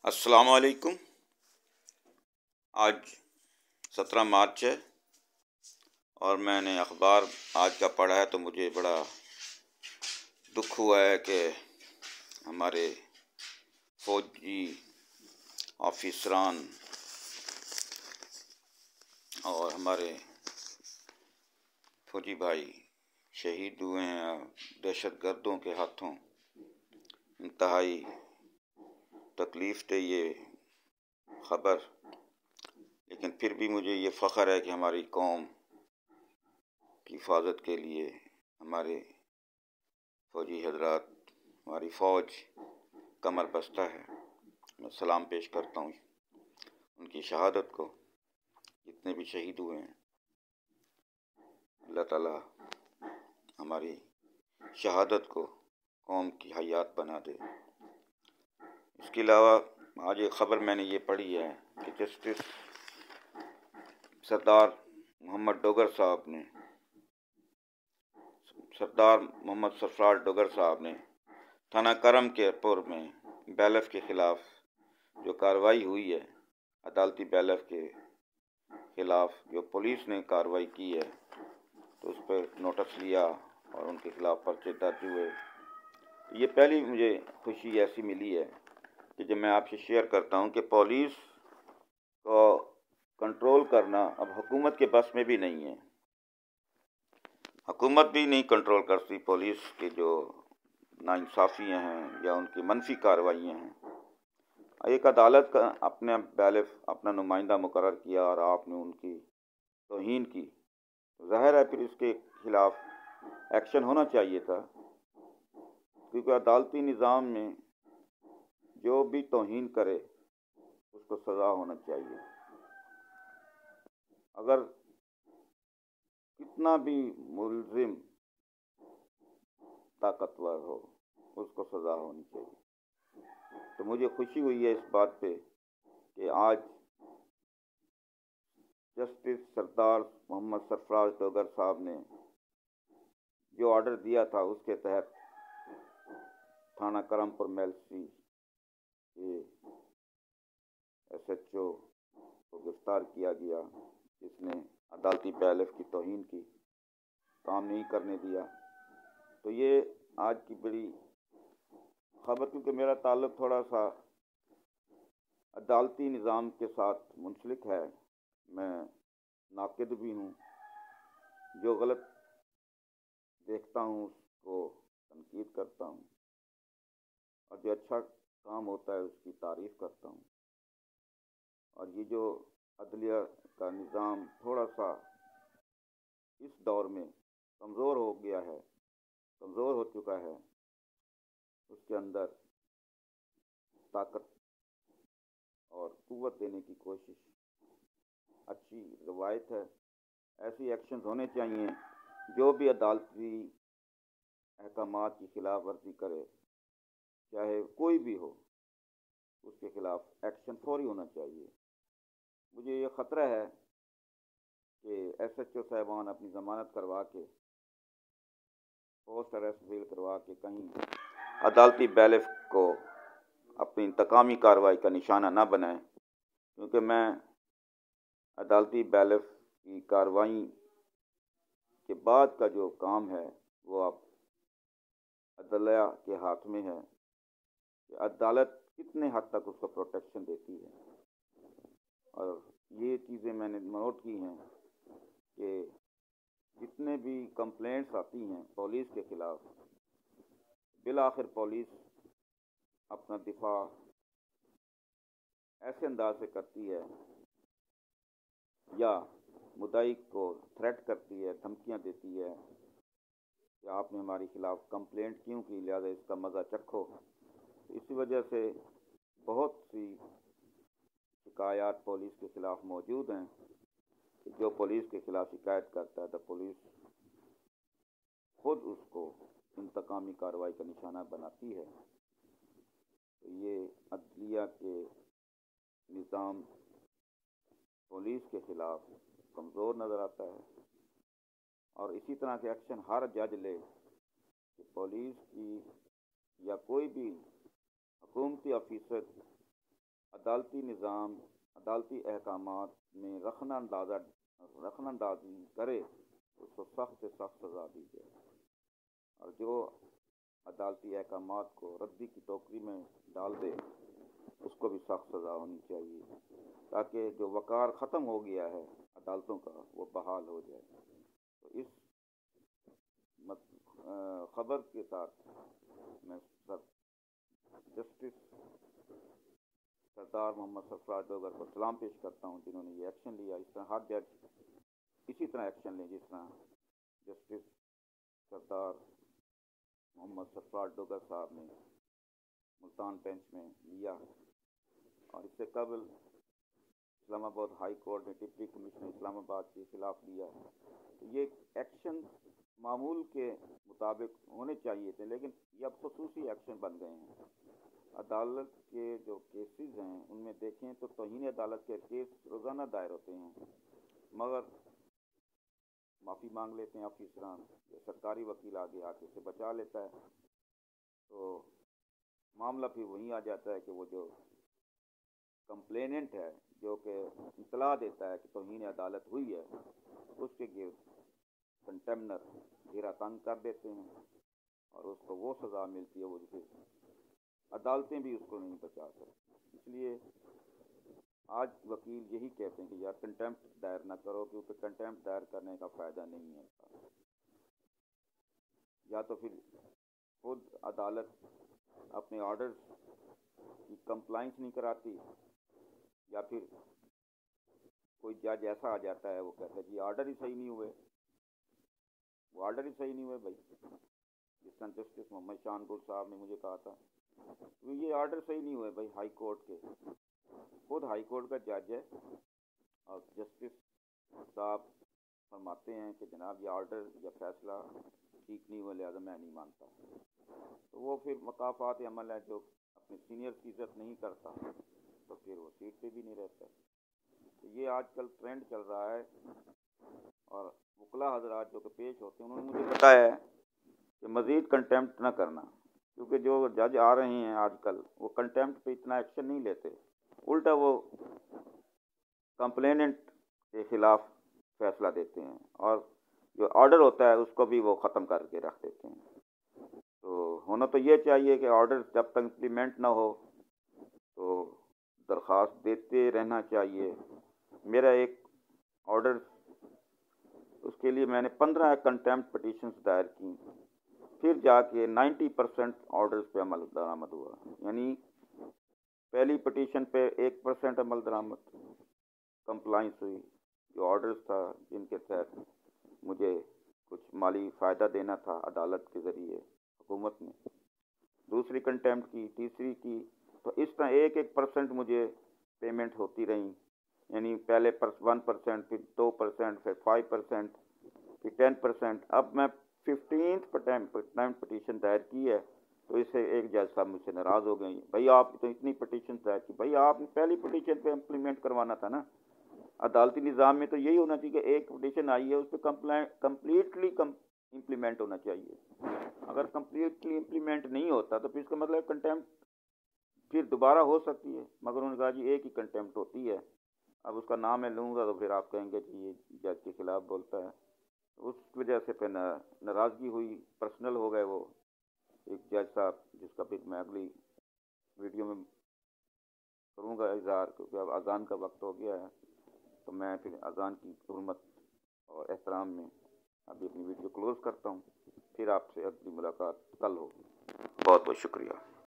السلام علیکم۔ آج 17 مارچ ہے اور میں نے اخبار آج کا پڑھا ہے تو مجھے بڑا دکھ ہوا ہے کہ ہمارے فوجی آفیسران اور ہمارے فوجی بھائی شہید ہوئے ہیں دہشت گردوں کے ہاتھوں۔ انتہائی تکلیف دہ یہ خبر، لیکن پھر بھی مجھے یہ فخر ہے کہ ہماری قوم کی حفاظت کے لیے ہمارے فوجی حضرات، ہماری فوج کمر بستہ ہے۔ میں سلام پیش کرتا ہوں ان کی شہادت کو، جتنے بھی شہید ہوئے ہیں۔ اللہ تعالیٰ ہماری شہادت کو قوم کی حیات بنا دے۔ اس کے علاوہ آج ایک خبر میں نے یہ پڑھی ہے کہ جسٹس سردار محمد سرفراز ڈگر صاحب نے تھانہ کرم کے پور میں بیلف کے خلاف جو کارروائی ہوئی ہے، عدالتی بیلف کے خلاف جو پولیس نے کارروائی کی ہے، تو اس پہ نوٹس لیا اور ان کے خلاف پرچے درج ہوئے۔ یہ پہلی مجھے خوشی ایسی ملی ہے کہ جب میں آپ سے شیئر کرتا ہوں کہ پولیس کو کنٹرول کرنا اب حکومت کے بس میں بھی نہیں ہے۔ حکومت بھی نہیں کنٹرول کرتی پولیس کی جو ناانصافیاں ہیں یا ان کی منفی کارروائیاں ہیں۔ ایک عدالت کا اپنے بیلف اپنا نمائندہ مقرر کیا اور آپ نے ان کی توہین کی، ظاہر ہے پھر اس کے خلاف ایکشن ہونا چاہیے تھا، کیونکہ عدالتی نظام میں جو بھی توہین کرے اس کو سزا ہونا چاہیے۔ اگر کتنا بھی ملزم طاقتور ہو اس کو سزا ہونی چاہیے۔ تو مجھے خوشی ہوئی ہے اس بات پہ کہ آج جسٹس سردار محمد سرفراز ڈگر صاحب نے جو آرڈر دیا تھا اس کے تحت تھانہ کرم پور میلسی کے ایس ایچ او کو گرفتار کیا گیا، جس نے عدالتی بیلف کی توہین کی، کام نہیں کرنے دیا۔ تو یہ آج کی بڑی خبر، کیونکہ میرا تعلق تھوڑا سا عدالتی نظام کے ساتھ منسلک ہے، میں ناقد بھی ہوں، جو غلط دیکھتا ہوں اس کو تنقید کرتا ہوں، اور جو اچھا کام ہوتا ہے اس کی تعریف کرتا ہوں۔ اور یہ جو عدلیہ کا نظام تھوڑا سا اس دور میں کمزور ہو گیا ہے، کمزور ہو چکا ہے، اس کے اندر طاقت اور قوت دینے کی کوشش اچھی روایت ہے۔ ایسی ایکشنز ہونے چاہیے، جو بھی عدالتی احکامات کی خلاف ورزی کرے، چاہے کوئی بھی ہو، اس کے خلاف ایکشن فوری ہونا چاہیے۔ مجھے یہ خطرہ ہے کہ ایس ایچ او صاحبان اپنی ضمانت کروا کے، پوسٹ اریسٹ بیل کروا کے کہیں عدالتی بیلف کو اپنی انتقامی کارروائی کا نشانہ نہ بنائیں، کیونکہ میں عدالتی بیلف کی کارروائی کے بعد کا جو کام ہے وہ اب عدلیہ کے ہاتھ میں ہے کہ عدالت کتنے حد تک اس کو پروٹیکشن دیتی ہے۔ اور یہ چیزیں میں نے نوٹ کی ہیں کہ جتنے بھی کمپلینٹس آتی ہیں پولیس کے خلاف، بالآخر پولیس اپنا دفاع ایسے انداز سے کرتی ہے یا مدعی کو تھریٹ کرتی ہے، دھمکیاں دیتی ہے کہ آپ نے ہمارے خلاف کمپلینٹ کیوں کی، لہٰذا اس کا مزہ چکھو۔ اسی وجہ سے بہت سی شکایات پولیس کے خلاف موجود ہیں کہ جو پولیس کے خلاف شکایت کرتا ہے تو پولیس خود اس کو انتقامی کارروائی کا نشانہ بناتی ہے۔ تو یہ عدلیہ کے نظام پولیس کے خلاف کمزور نظر آتا ہے، اور اسی طرح کے ایکشن ہر جج لے کہ پولیس کی یا کوئی بھی حکومتی آفیسر عدالتی نظام عدالتی احکامات میں رخن اندازی کرے اس کو سخت سے سخت سزا دی جائے، اور جو عدالتی احکامات کو ردی کی ٹوکری میں ڈال دے اس کو بھی سخت سزا ہونی چاہیے، تاکہ جو وقار ختم ہو گیا ہے عدالتوں کا وہ بحال ہو جائے۔ تو اس خبر کے ساتھ میں جسٹس سردار محمد سرفراز ڈوگر کو سلام پیش کرتا ہوں، جنہوں نے یہ ایکشن لیا۔ اس طرح ہر جج اسی طرح ایکشن لیں جس طرح جسٹس سردار محمد سرفراز ڈوگر صاحب نے ملتان بینچ میں لیا، اور اس سے قبل اسلام آباد ہائی کورٹ نے ڈپٹی کمشنر اسلام آباد کے خلاف لیا۔ تو یہ ایکشن معمول کے مطابق ہونے چاہیے تھے، لیکن یہ اب خصوصی ایکشن بن گئے ہیں۔ عدالت کے جو کیسز ہیں ان میں دیکھیں تو توہین عدالت کے کیس روزانہ دائر ہوتے ہیں، مگر معافی مانگ لیتے ہیں آفیسران، سرکاری وکیل آگے آ کے اسے بچا لیتا ہے، تو معاملہ پھر وہیں آ جاتا ہے کہ وہ جو کمپلیننٹ ہے، جو کہ اطلاع دیتا ہے کہ توہین عدالت ہوئی ہے، اس کے گرد کنٹمنر گھیرا تنگ کر دیتے ہیں، اور اس کو وہ سزا ملتی ہے وہ پھر عدالتیں بھی اس کو نہیں بچا سکتی۔ اس لیے آج وکیل یہی کہتے ہیں کہ یار کنٹمپٹ دائر نہ کرو، کیونکہ کنٹمپٹ دائر کرنے کا فائدہ نہیں ہے، یا تو پھر خود عدالت اپنے آرڈرز کی کمپلائنس نہیں کراتی، یا پھر کوئی جج ایسا آ جاتا ہے وہ کہتا ہے جی آرڈر ہی صحیح نہیں ہوئے، وہ آرڈر ہی صحیح نہیں ہوئے بھائی، جس طرح جسٹس محمد شان گل صاحب نے مجھے کہا تھا یہ آرڈر صحیح نہیں ہوئے بھائی، ہائی کورٹ کے، خود ہائی کورٹ کا جج ہے، اور جسٹس صاحب فرماتے ہیں کہ جناب یہ آرڈر یا فیصلہ ٹھیک نہیں ہوا، لہٰذا میں نہیں مانتا۔ تو وہ پھر مقافات عمل ہے، جو اپنے سینئر کی عزت نہیں کرتا تو پھر وہ سیٹ پہ بھی نہیں رہتا۔ تو یہ آج کل ٹرینڈ چل رہا ہے، اور وکلا حضرات جو کہ پیش ہوتے ہیں انہوں نے مجھے بتایا ہے کہ مزید کنٹمپٹ نہ کرنا، کیونکہ جو جج آ رہے ہیں آج کل وہ کنٹمپٹ پہ اتنا ایکشن نہیں لیتے، الٹا وہ کمپلیننٹ کے خلاف فیصلہ دیتے ہیں، اور جو آرڈر ہوتا ہے اس کو بھی وہ ختم کر کے رکھ دیتے ہیں۔ تو ہونا تو یہ چاہیے کہ آرڈر جب تک امپلیمنٹ نہ ہو تو درخواست دیتے رہنا چاہیے۔ میرا ایک آرڈر، اس کے لیے میں نے 15 کنٹمپٹ پٹیشنز دائر کی، پھر جا کے 90% آرڈرز پہ عمل درآمد ہوا، یعنی پہلی پٹیشن پہ 1% عمل درآمد کمپلائنس ہوئی، جو آرڈرز تھا جن کے تحت مجھے کچھ مالی فائدہ دینا تھا عدالت کے ذریعے حکومت نے، دوسری کنٹمپٹ کی، تیسری کی، تو اس طرح 1% مجھے پیمنٹ ہوتی رہیں، یعنی پہلے 1%، پھر 2%، پھر 5%، پھر 10%۔ اب میں 15th پٹیشن دائر کی ہے، تو اس سے ایک جج صاحب مجھ سے ناراض ہو گئی، بھائی آپ تو اتنی پٹیشن دائر کی، بھائی آپ نے پہلی پٹیشن پہ امپلیمنٹ کروانا تھا نا۔ عدالتی نظام میں تو یہی ہونا چاہیے کہ ایک پٹیشن آئی ہے اس پہ کمپلیٹلی امپلیمنٹ ہونا چاہیے۔ اگر کمپلیٹلی امپلیمنٹ نہیں ہوتا تو پھر اس کا مطلب کنٹمپٹ پھر دوبارہ ہو سکتی ہے، مگر انہوں نے کہا جی ایک ہی کنٹمپٹ ہوتی ہے، اب اس کا نام میں لوں گا تو پھر آپ کہیں گے جی یہ جج کے خلاف بولتا ہے۔ اس وجہ سے پھر ناراضگی ہوئی، پرسنل ہو گئے وہ ایک جج صاحب، جس کا پھر میں اگلی ویڈیو میں کروں گا اظہار، کیونکہ اب اذان کا وقت ہو گیا ہے، تو میں پھر اذان کی حرمت اور احترام میں ابھی اپنی ویڈیو کلوز کرتا ہوں، پھر آپ سے اگلی ملاقات کل ہوگی۔ بہت بہت شکریہ۔